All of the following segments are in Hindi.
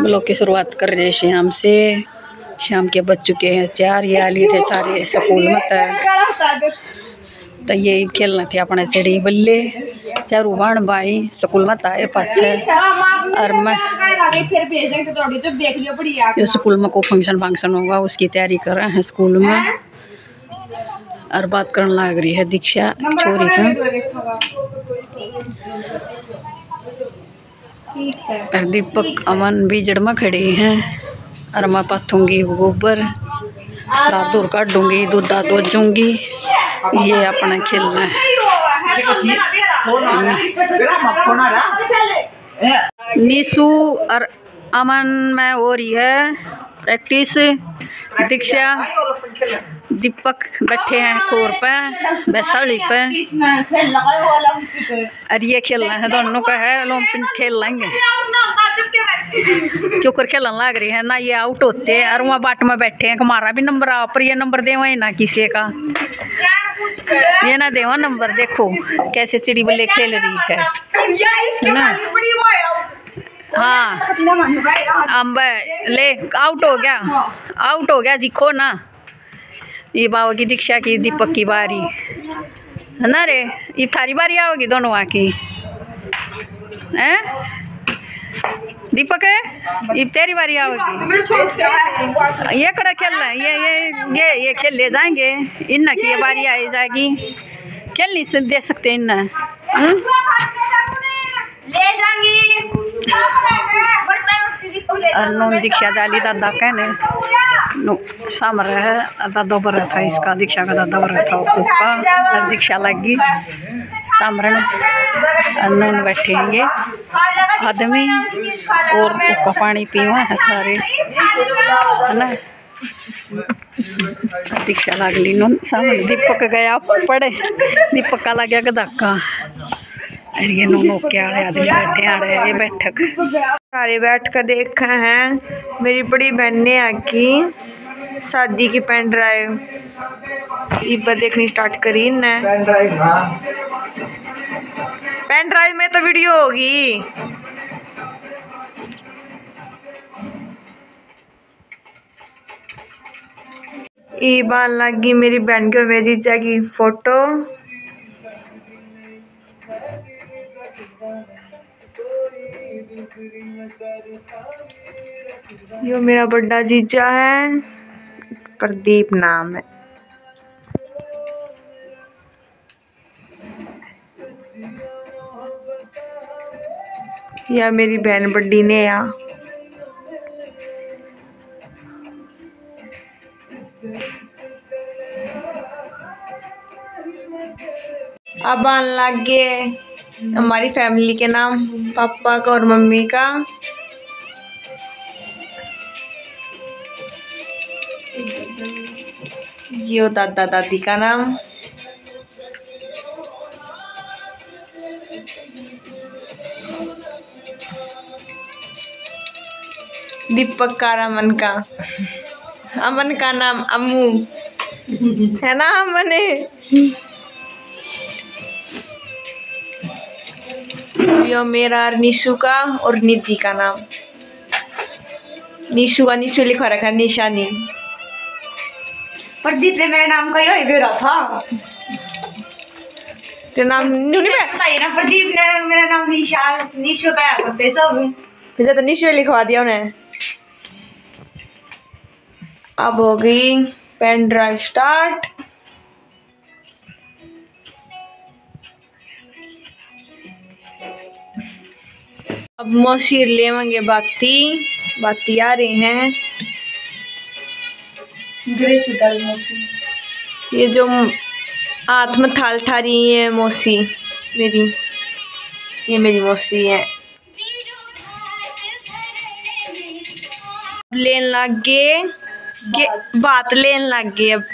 ब्लॉग की शुरुआत कर रहे शाम से। शाम के बज चुके हैं 4। ये आलिए थे सारे स्कूल में तो ये खेलना थे अपने चिड़ी बल्ले चारू बाण भाई स्कूल में आए पाछे। और मैं स्कूल में को फंक्शन होगा उसकी तैयारी कर रहे हैं स्कूल में। और बात करने लग रही है दीक्षा छोरी का। और दीपक अमन भी जड़ में खड़े हैं। और मैं पाथूंगी गोबर दार दूर काटूंगी दूध दाद दूंगी। ये अपना खेलना है। निशु और अमन में हो रही है प्रैक्टिस। दीक्षा दीपक बैठे हैं खोर पे बैसाली पे। और ये खेलना है दोनों का है ओलंपिक खेल लेंगे क्यों कर खेलने लग रही है ना। ये आउट होते हैं और वहाँ बाट में बैठे हैं हमारा भी नंबर आ पर ये नंबर दे वही ना किसी का ये ना देवा नंबर। देखो कैसे चिड़ी बल्ले खेल रही है ना। हाँ अम्ब ले आउट हो गया जिखो ना। ये बाबा की दीक्षा की दीपक की बारी है ना रे। ये थारी बारी आओगी दोनों वहाँ की हैं दीपक है ये तेरी बारी आओगी। ये कड़ा खेलना है ये खेल ले जाएंगे इन की ये बारी आई जाएगी। खेल नहीं दे सकते इन ले जाएंगी। नोन दीक्षा जाली दादा कहने सामर है दादा बर था इसका दीक्षा का दादा बर था उसका दीक्षा लगी सामरण। नोन बैठेंगे आदमी और उसका पानी पीवा है सारे है ना। दीक्षा लागली नोन सामने दीपक गया पड़े दीपक का लग गया धक्का। ये नोनो क्या आदमी बैठे आ रहे ये बैठक सारे बैठ कर देखा है। मेरी बड़ी बहन ने आकी शादी की पेन ड्राइव देखनी स्टार्ट करी न। पेन ड्राइव में तो वीडियो होगी। ये बाल लगी मेरी बहन के मेरी जीजा की फोटो। यो मेरा बड़ा जीजा है प्रदीप नाम है। या मेरी बहन बड़ी ने या अब आने लग गए हमारी फैमिली के नाम पापा का और मम्मी का। यो दादा दादी का नाम। दीपक का अमन का नाम अम्मू है ना। अमन यो मेरा निशु का और निधि का नाम। निशु का निशु लिखा रखा निशानी। प्रदीप ने मेरे नाम का यही बेरा था। तेरा नाम ना प्रदीप ने मेरा नाम निशु का करते सब फिर तो निशु लिखवा दिया उन्हें। अब हो गई पेन ड्राइव स्टार्ट। अब मौसी लेवेंगे बाती आ रही हैं। ये जो हाथ में थाल ठा रही है मौसी ये मेरी मौसी है। लेन लग गए बात लेन लग गए। अब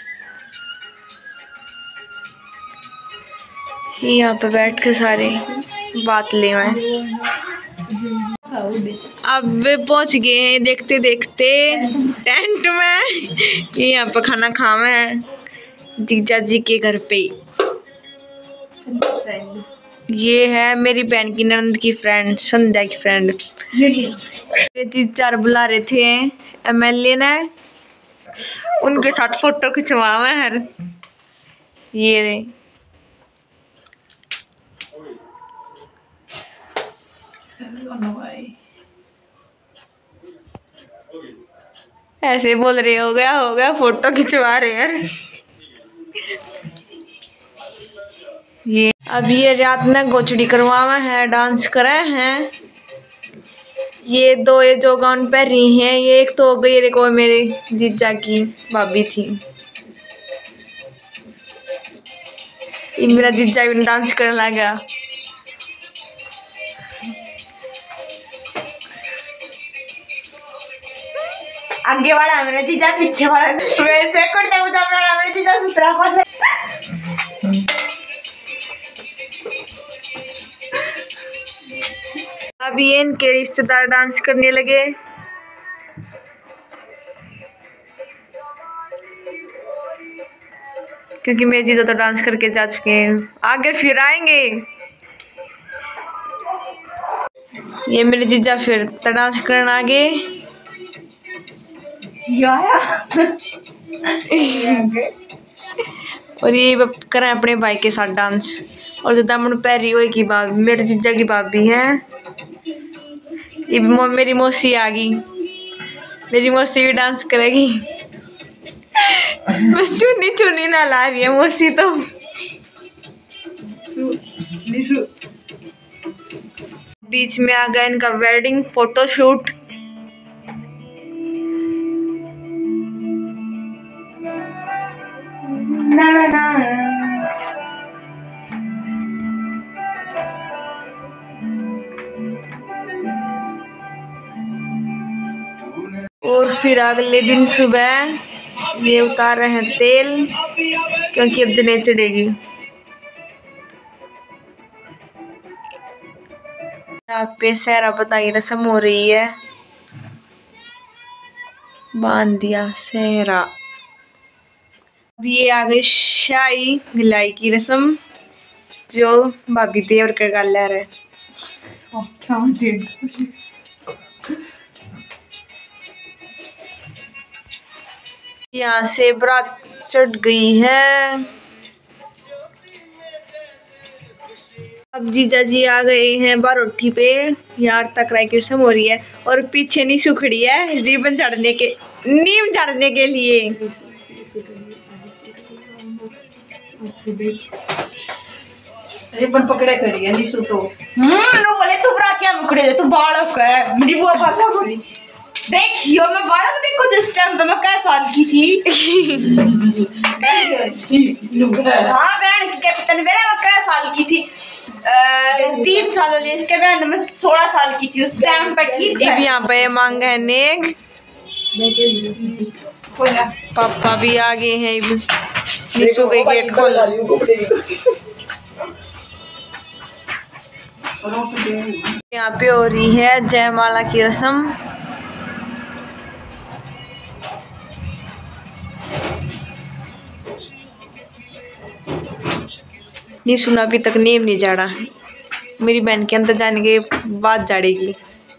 यहाँ पे बैठ के सारे बात ले अब पहुंच गए हैं देखते देखते टेंट में। यहाँ पे खाना खावे हैं जीजा जी के घर पे। ये है मेरी बहन की ननद की फ्रेंड, संध्या की फ्रेंड। ये टीचर बुला रहे थे एमएलए ने, उनके साथ फोटो खिंचवावे हैं। ये रे ऐसे बोल रहे हो गया फोटो खिंचवा रहे हैं। ये अब ये रात में गोचड़ी करवावा है, डांस करे हैं। ये दो ये जो गाउन पहन रही हैं, ये एक तो हो गई रे को मेरे जीजा की भाभी थी। ये मेरा जीजा भी डांस करने लगा। आगे वाला मेरा जीजा, पीछे वाला वैसे करते मुझे अपना मेरा जीजा सुतरा पास। अब ये इनके रिश्तेदार डांस करने लगे। क्योंकि मेरे जीजा तो डांस करके जा चुके हैं, आगे फिर आएंगे। ये मेरे जीजा फिर तो डांस करने आगे। और ये करें अपने भाई के साथ डांस। और जो दामन पैरी हुई की भाभी, मेरे जीजा की भाभी है। ये मेरी मौसी आ गई, मेरी मौसी भी डांस करेगी। बस चुन्नी चुन्नी ना ला रही है मौसी तो। बीच में आ गया इनका वेडिंग फोटो शूट। और फिर अगले दिन सुबह ये उतार रहे हैं तेल, क्योंकि अब जनेऊ चढ़ेगी। यहाँ पे सहरा बताई रस्म हो रही है, बांध दिया सहरा। अब ये आ गई शाही गिलाई की रस्म, जो भाभी देवर के गाल ले रहे। यहाँ से बारात चढ़ गई है। अब जीजा जी आ गए हैं बारोठी पे, यार तकराई की रस्म हो रही है। और पीछे नीशू खड़ी है रिबन चढ़ने के, नीम चढ़ने के लिए। रिबन पकड़े खड़ी है नीशू तो। नो बोले तू बरा क्या मुकड़े दे, तू बालक है मेरी बुआ बात बोली। देखियो मैं बालक देखो जिस टाइम पे मैं क्या साल की थी। हाँ बहन की कैप्टन मेरा मैं क्या साल की थी, 3 साल वाली इसके बहन मैं 16 साल की थी उस टाइम पे। ठीक है यहाँ पे मांग है नेक। पापा भी आ गए हैं, नीशू के गेट खोल। यहाँ पे हो रही है जयमाला की रस्म। नीशू अभी तक नेम नहीं झाड़ा, मेरी बहन के अंदर जाने के बाद झाड़ेगी।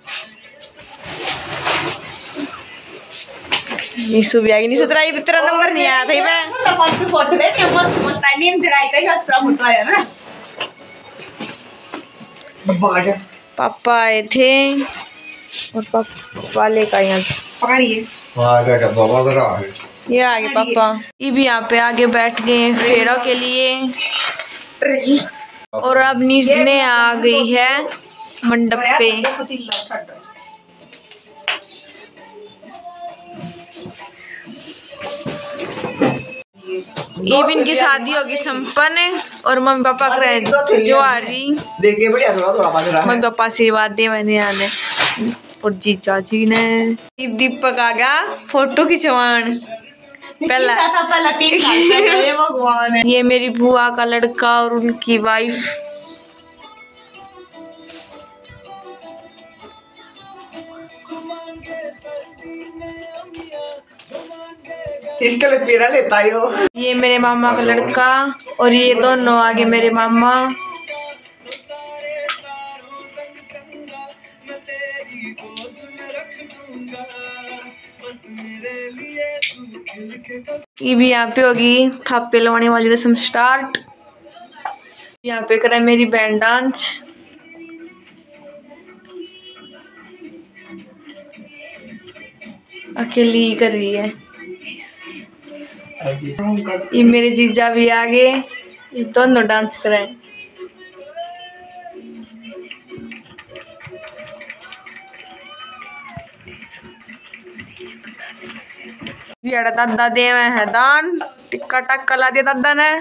नीशू भी आएगी। नीशू तेरा नंबर नहीं आया था मैं फोटो ले के मस्त मस्त नेम जड़ाई का शास्त्रा फोटो आया ना। पापा आए थे और पापा लेकर यहाँ पकड़िए। ये आगे पापा, ये भी यहाँ पे आगे बैठ गए फेरों के लिए। और अब नीचे आ गई है मंडप पे। ये भी इनकी शादी होगी संपन्न। और मम्मी पापा कर जो आ रही मम्मी पापा आशीर्वाद दे मैंने आने। और जीजा जी ने दीपक आ गया फोटो खिंचवान। पहला ये मेरी बुआ का लड़का और उनकी वाइफ। इसके लिए पेड़ा लेता ही हो। ये मेरे मामा का लड़का और ये दोनों आगे मेरे मामा। ये भी यहाँ पे होगी थापे लगाने वाली रस्म स्टार्ट। यहाँ पे करे मेरी बैंड डांस। अकेली ही कर रही है। ये मेरे जीजा भी आगे, ये दोनों डांस करें। दादा दे है दान, टिक्का टक्का ला दिया दादा ने।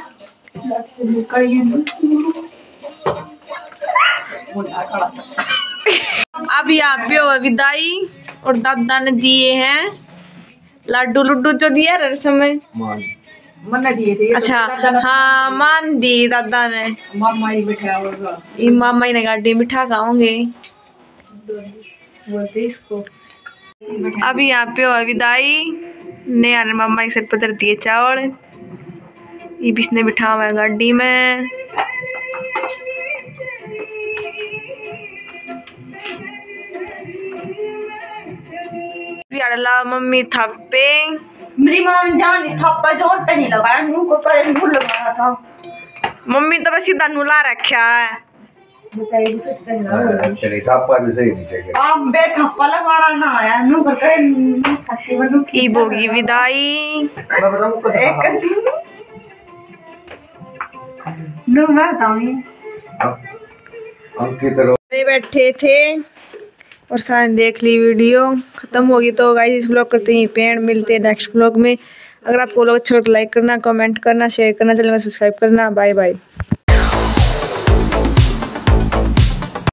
अब यहाँ पे हो विदाई और दादा ने दिए हैं लड्डू लुड्डू जो दिया रसम में मन दिए थे। अच्छा हाँ मान दी दादा ने। मामा ही बिठा होगा। ये मामा ही ने गाड़ी बिठा खाओगे। बोलते इसको अब यहाँ पे हो विदाई ने आने मामा के सिर पर धर दिए चावल। ये बिस्ने बिठा हुआ है गाड़ी में। ला मम्मी थप्पे। मेरी मॉम जान थप्पा जोर पे नहीं लगाया, मुंह को करे मुंह लगाया था। मम्मी तो बस सीधा नुला रखा है। बेचारी कुछ तो नहीं लगा। तेरे थप्पा भी सही नहीं चाहिए। आप बे थप्पा लगाना ना आया, मुंह को करे छाती में नुकी। ई बोगी विदाई। मैं बताऊं को नु मैं बताऊंगी। अंकित रो बैठे थे और सारे देख ली वीडियो खत्म होगी। तो गाइस इस व्लॉग करते ही पेड़ मिलते हैं नेक्स्ट व्लॉग में। अगर आपको व्लॉग अच्छा लगे तो लाइक करना, कमेंट करना, शेयर करना, चैनल को सब्सक्राइब करना। Bye bye.